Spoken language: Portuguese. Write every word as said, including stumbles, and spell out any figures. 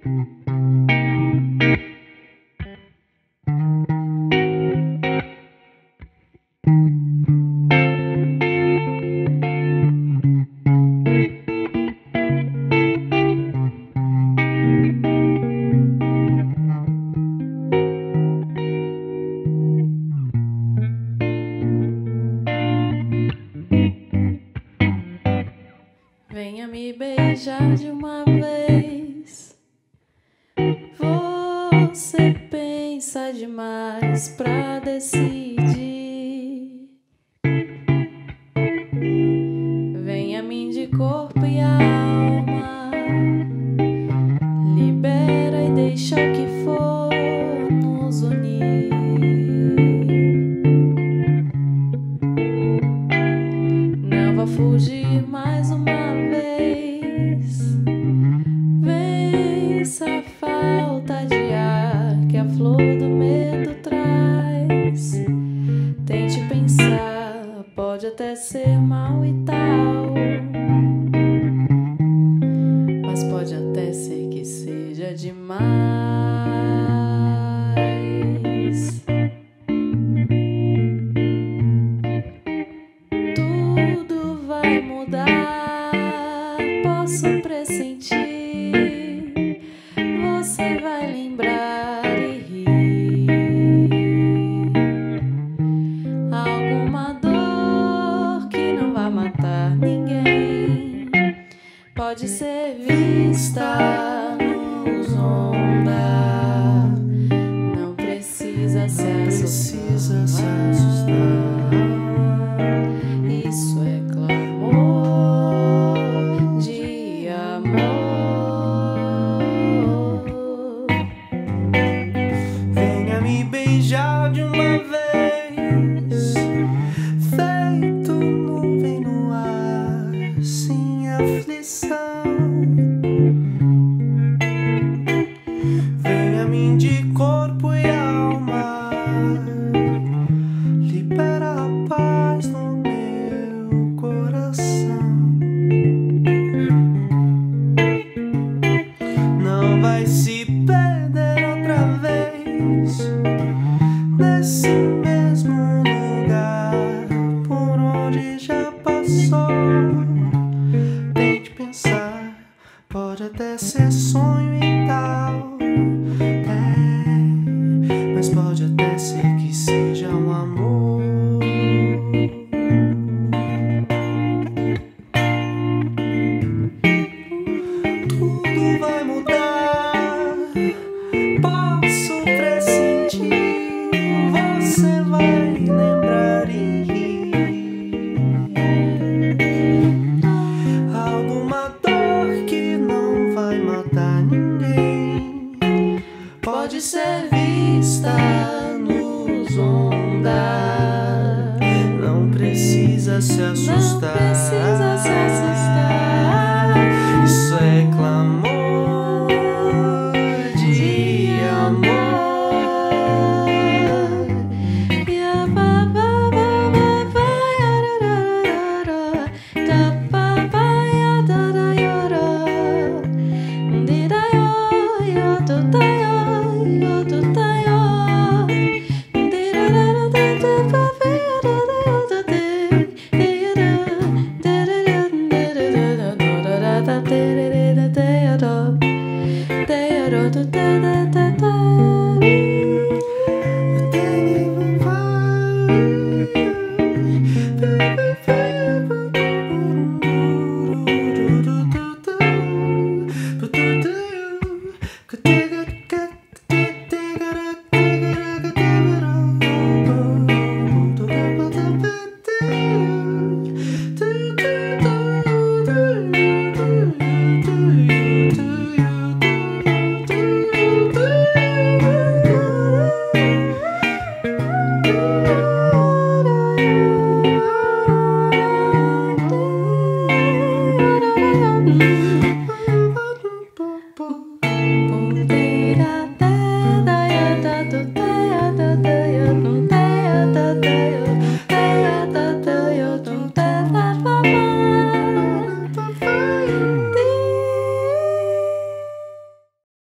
Venha me beijar de uma vez. Você pensa demais pra decidir. Venha a mim de corpo e alma. Libera e deixa o que for nos unir. Não vá fugir mais uma vença a falta de ar que a flor do medo traz. Tente pensar, pode até ser mal e tal, mas pode até ser que seja demais. Tudo vai mudar, posso pressentir. Você vai lembrar e rir. Alguma dor que não vai matar ninguém pode ser vista nos onda. Não precisa se assustar. Isso é clamor de amor. Venha me beijar de uma vez, feito nuvem no ar, sem aflição. Venha a mim de corpo e alma, libera a paz no meu coração. Não vai se perder outra vez nesse mesmo lugar por onde já passou. Tente pensar, pode até ser sonho e tal, é, mas pode até ser que seja um amor. Tudo vai mudar, posso pressentir. Você vai lembrar e rir. Alguma dor que não vai matar ninguém Pode ser vista nos onda. Não precisa se assustar. Não precisa se assustar. Isso é clamor.